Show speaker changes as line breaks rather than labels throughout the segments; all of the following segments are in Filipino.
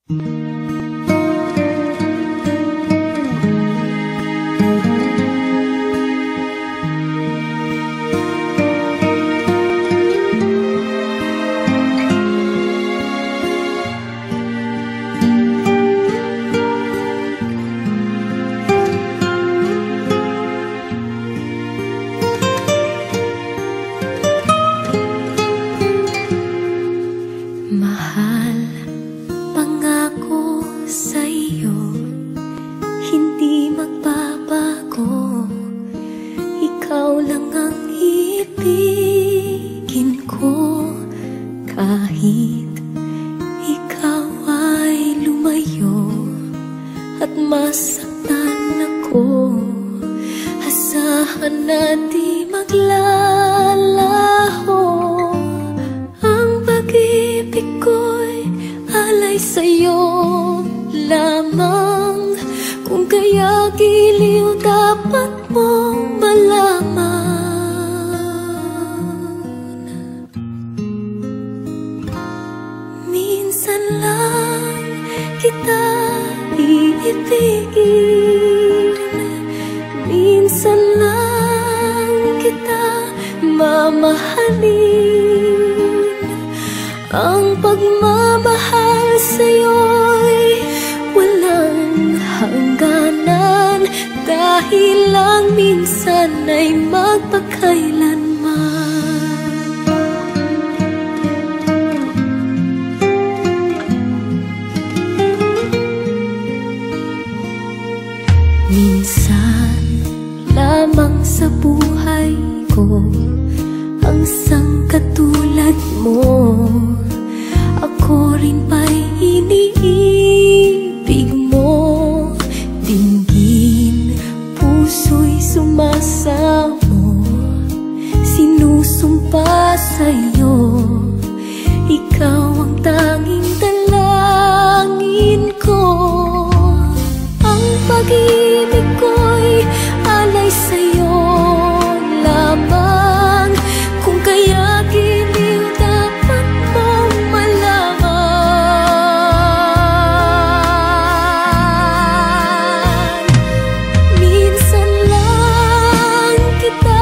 Mahal, pangako sa'yo, hindi magbabago. Ikaw lang ang ibigin ko. Kahit ikaw ay lumayo at masaktan ako, asahan na di maglalaho. Ang pag-ibig ko'y alay sa'yo lamang. Kung kaya giliw dapat mong malaman. Minsan lang kita iibigin, minsan lang kita mamahalin. Ang pagmamahal sa'yo'y walang hangganan, dahil lang minsan ay magpakailanman. Minsan lamang sa buhay ko ang isang katulad mo. Ako rin ba'y iniibig mo? Dinggin, puso'y sumasamo, sinusumpa sa'yo. Ikaw ang tanging dalangin ko. Ang pag-ibig ko'y alay sa'yo lamang. Kung kaya giliw dapat mong malaman. Minsan lang kita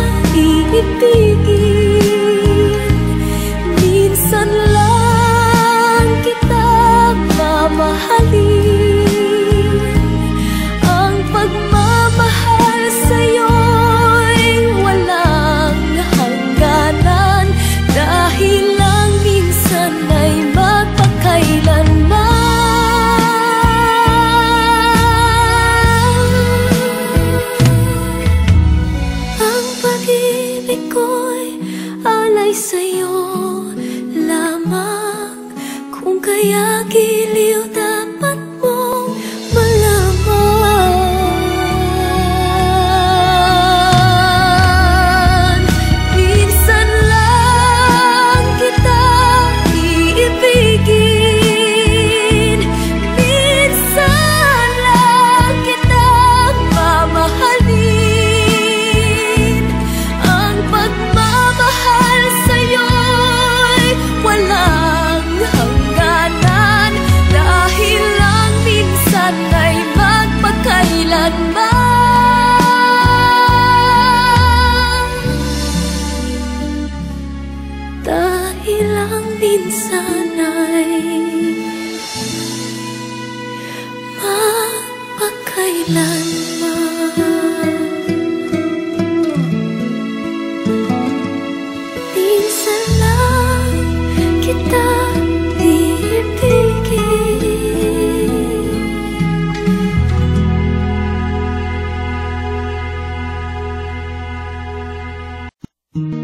iibigin, minsan lang kita mamahalin. Ang pagmamahal sa'yo'y walang hangganan, dahil lang minsan ay magpakailanman. Ang pag-ibig ko'y alay sa'yo lamang. Kung kaya giliw dapat mong malaman. Minsan lang kita iibigin, minsan lang kita mamahalin. Ang pagmamahal sa'yo'y walang hangganan, dahil lang minsan ay magpakailanman. Dahil lang minsan ay magpakailanman. Minsan lang kita iibigin.